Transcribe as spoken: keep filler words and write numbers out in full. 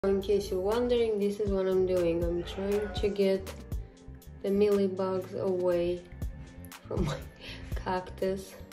In case you're wondering, this is what I'm doing. I'm trying to get the mealybugs away from my cactus.